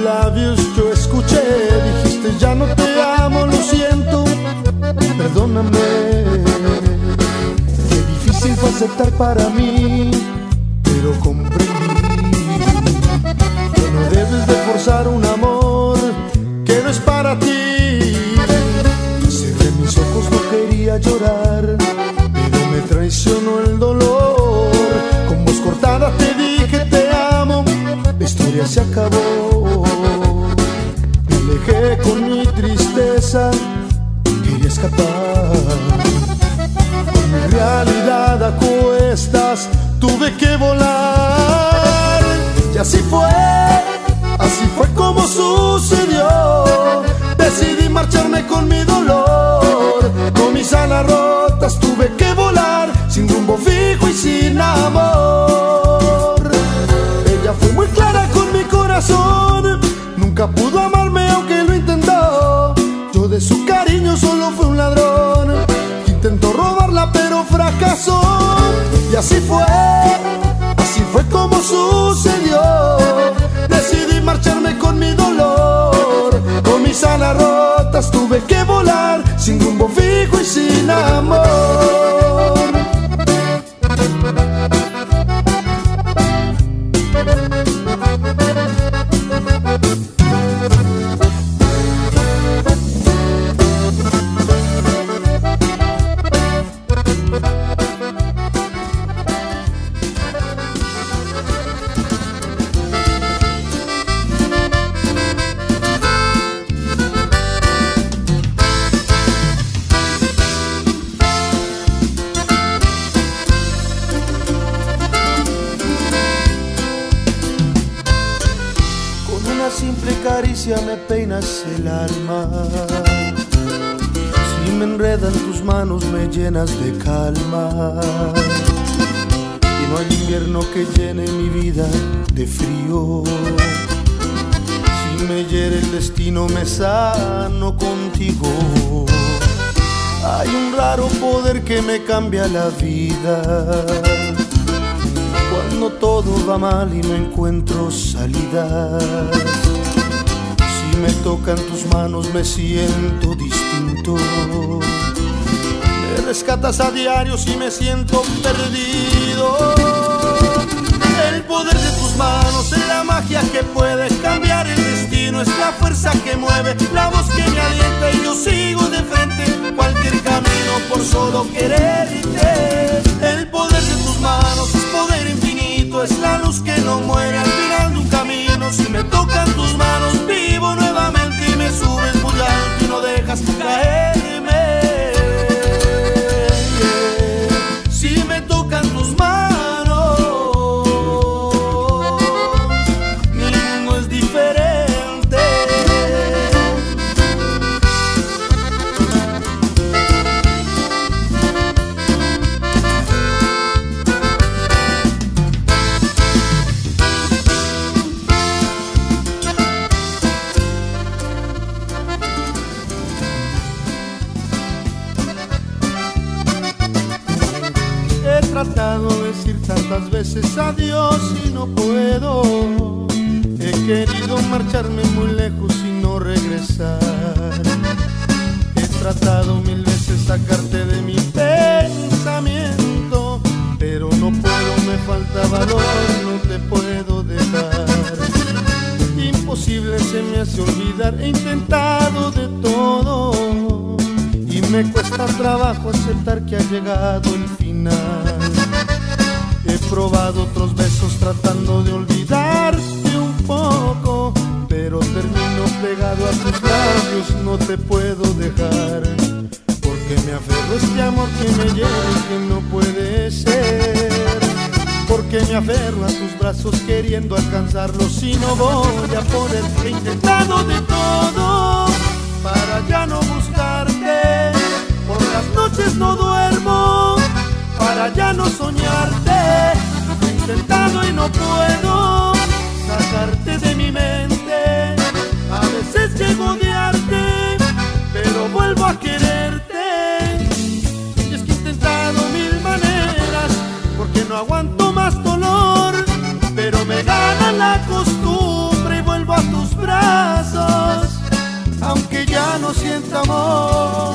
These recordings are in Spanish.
labios yo escuché, dijiste ya no te amo, lo siento, perdóname. Qué difícil fue aceptar para mí, pero comprendí que no debes de forzar un amor que no es para ti. Cerré mis ojos, no quería llorar, pero me traicionó el dolor. Con voz cortada te dije te amo, la historia se acabó. Me alejé con mi tristeza, quería escapar. Con mi realidad a cuestas tuve que volar. Y así fue como sucedió. Decidí marcharme con mi dolor, con mis alas rotas tuve que volar, sin rumbo fijo y sin amor. Ella fue muy clara con mi corazón, nunca pudo amarme aunque lo intentó. Yo de su cariño solo fui un ladrón, intentó robarla pero fracasó. Y así fue como sucedió. Decidí marcharme con mi dolor, con mis alas rotas tuve que volar, sin rumbo fijo y sin amor. Simple caricia me peinas el alma, si me enredan tus manos me llenas de calma. Y no hay invierno que llene mi vida de frío, si me hiere el destino me sano contigo. Hay un raro poder que me cambia la vida, cuando todo va mal y no encuentro salida. Si me tocan tus manos me siento distinto, me rescatas a diario si me siento perdido. El poder de tus manos es la magia que puede cambiar el destino, es la fuerza que mueve, la voz que me alienta y yo sigo de frente cualquier camino por solo quererte. El poder de tus manos es poder infinito, es la luz que no muere al final de un camino. Si me tocan tus manos vivo nuevamente y me subes muy alto y no dejas caerme. Si me tocan tus manos mi mundo es diferente. He tratado de decir tantas veces adiós y no puedo. He querido marcharme muy lejos y no regresar. He tratado mil veces sacarte de mi pensamiento, pero no puedo, me falta valor, no te puedo dejar. Imposible se me hace olvidar, he intentado de todo y me cuesta trabajo aceptar que ha llegado el final. He probado otros besos tratando de olvidarte un poco, pero termino pegado a tus labios, no te puedo dejar. Porque me aferro a este amor que me llena y que no puede ser. Porque me aferro a tus brazos queriendo alcanzarlos y no voy a poder. He intentado de todo para ya no buscarte, por las noches no duermo para ya no soñarte. He intentado y no puedo sacarte de mi mente. A veces llego a odiarte, pero vuelvo a quererte. Y es que he intentado mil maneras, porque no aguanto más dolor, pero me gana la costumbre y vuelvo a tus brazos. ya no sienta amor.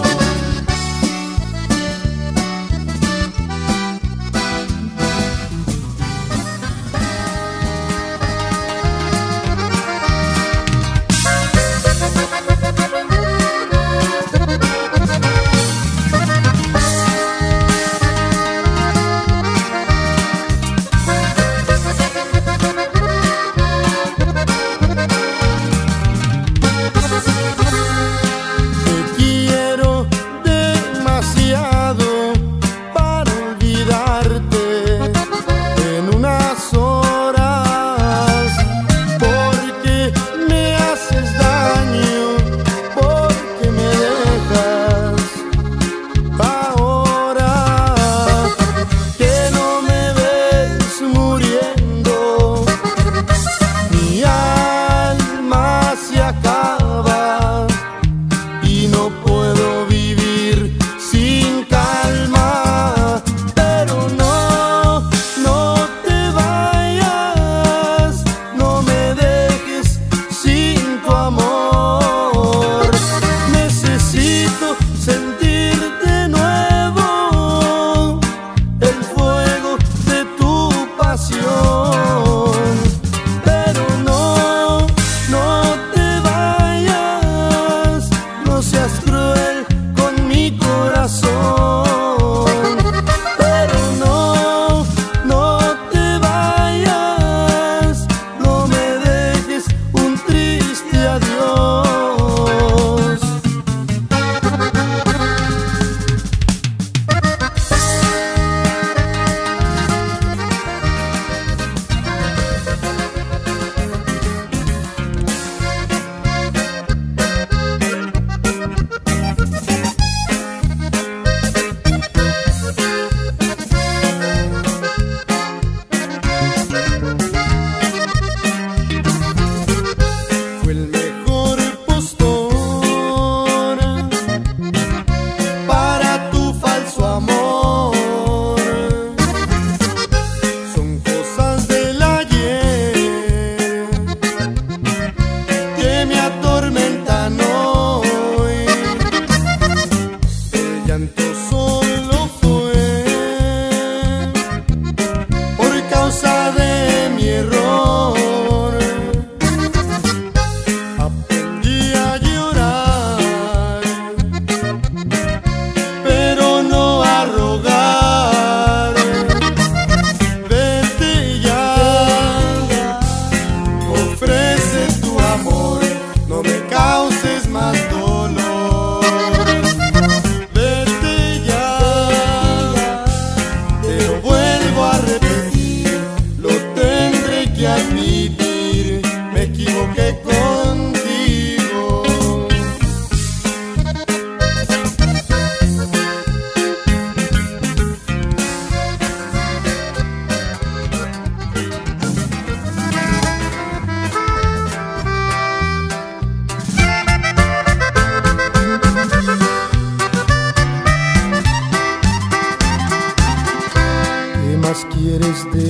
Quieres de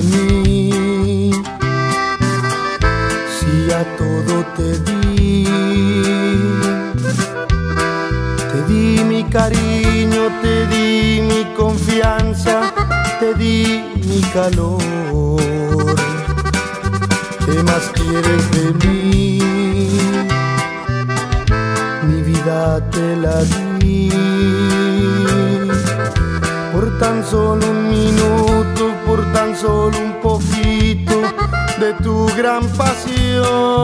mí, si ya todo te di mi cariño, te di mi confianza, te di mi calor. ¿Qué más quieres de mí? Mi vida te la di. Por tan solo un minuto, por tan solo un poquito de tu gran pasión.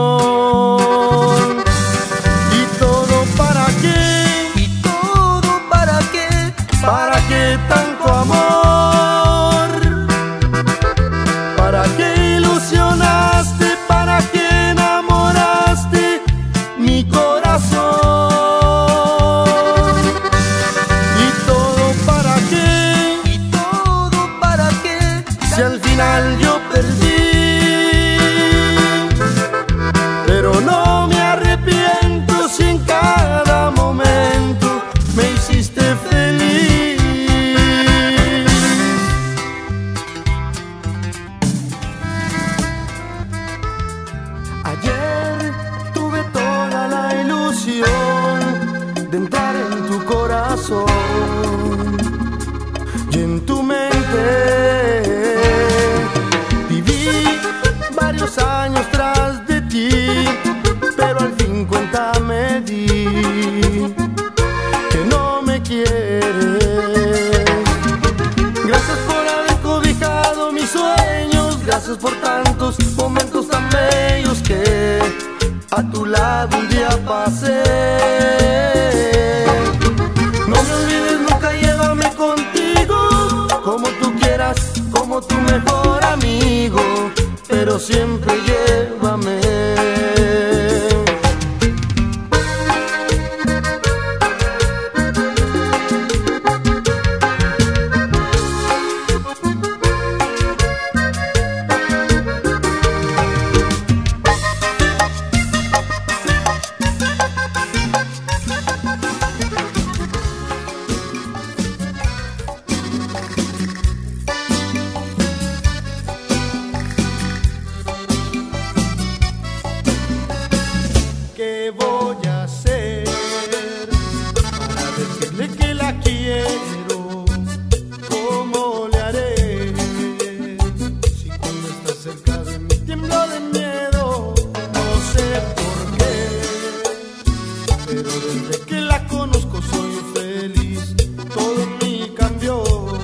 ¿Y todo para qué? ¿Y todo para qué? ¿Para qué tanto amor? ¿Para qué ilusionaste? ¿Para qué enamoraste mi corazón? Si al final yo perdí, pero no me arrepiento si en cada momento me hiciste feliz. Ayer tuve toda la ilusión siempre. Viví varios años tras de ti, pero al fin cuenta me di que no me quieres. Gracias por haber cobijado mis sueños, gracias por tantos momentos tan bellos que a tu lado un día pasé. No me olvides nunca, llévame contigo, como tú quieras, como tu mejor amigo, pero siempre llévame. ¿Qué voy a hacer para decirle que la quiero? ¿Cómo le haré si cuando estás cerca de mí tiemblo de miedo? No sé por qué, pero desde que la conozco soy feliz. Todo en mí cambió,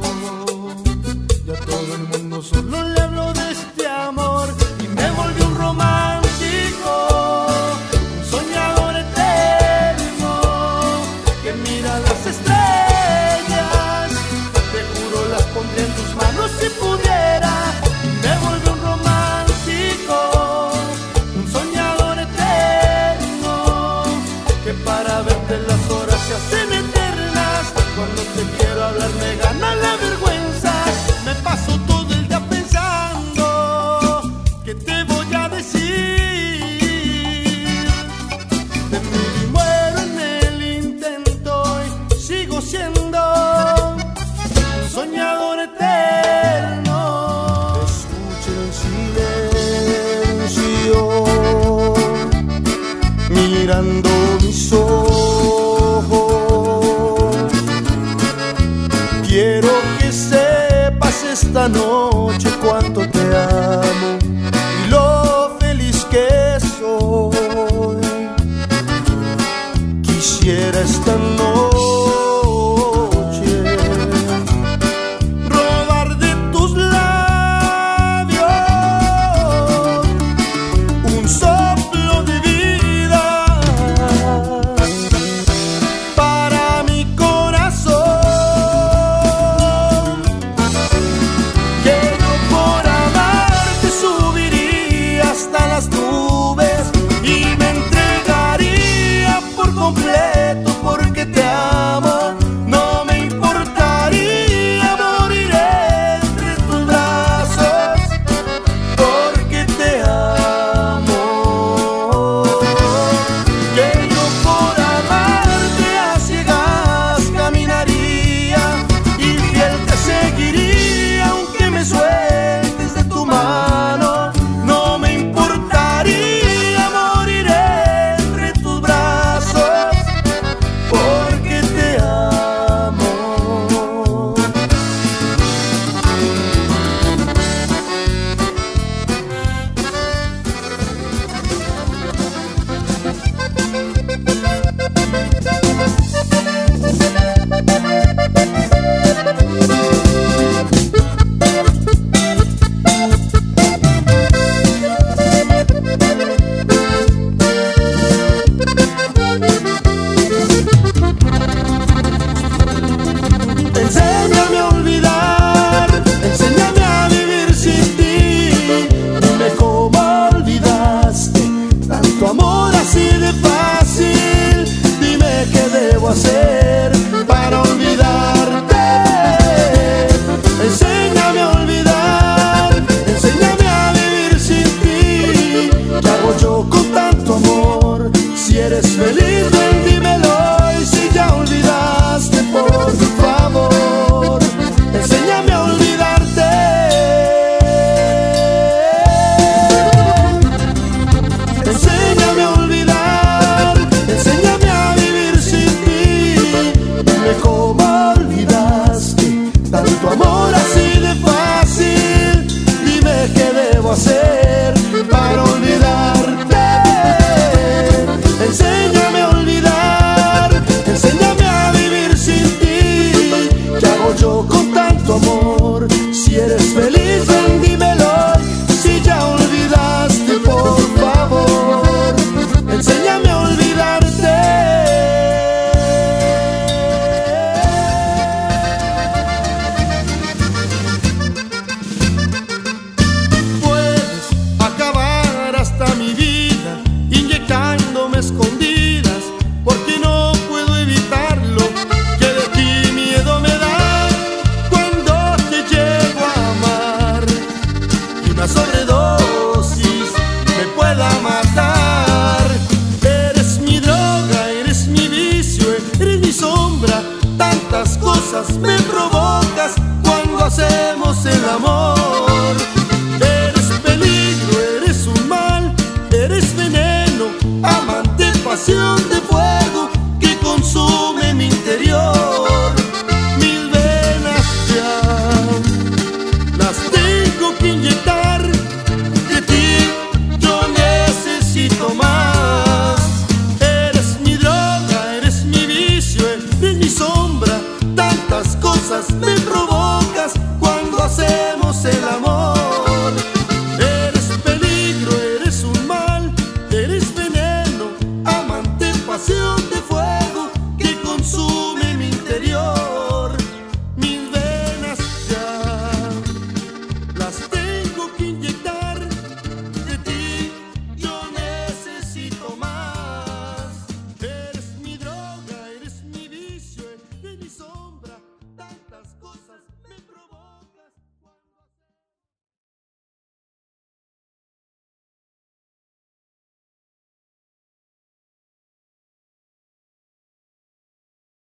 ya todo el mundo solo le hablo de este amor y me volví un romántico, soñador eterno, que mira las estrellas. Te juro las pondría en tus manos si pudiera. Me volví un romántico, un soñador eterno, que para verte las horas se hacen eternas. Cuando te quiero hablar me gana la vergüenza. Me paso todo el día pensando que te voy a decir. De mí muero en el intento y sigo siendo un soñador eterno. Escucha el silencio mirando mis ojos. Quiero que sepas esta noche cuánto te amo y lo feliz que soy. Quisiera esta noche robar de tus labios un soplo de vida para mi corazón, que yo por amarte subiría hasta las nubes y me entregaría por completo porque te amo. No me importaría morir entre tus brazos porque te amo. Que yo por amarte a ciegas caminaría y fiel te seguiría aunque me sueltes de tu mano. No me importaría morir entre tus brazos porque te amo. Enséñame a olvidar, enséñame a vivir sin ti. Dime cómo olvidaste tanto amor así de fácil. Dime qué debo hacer para olvidarte. Enséñame a olvidar, enséñame a vivir sin ti. ¿Qué hago yo con tanto amor? Si eres feliz, ven, dímelo. Y si ya olvidaste, por favor, enséñame a olvidarte. Enséñame a olvidar, enséñame a vivir sin ti. pueda matar. Eres mi droga, eres mi vicio, eres mi sombra. Tantas cosas me provocas cuando hacemos el amor. Eres peligro, eres un mal, eres veneno, amante, pasión.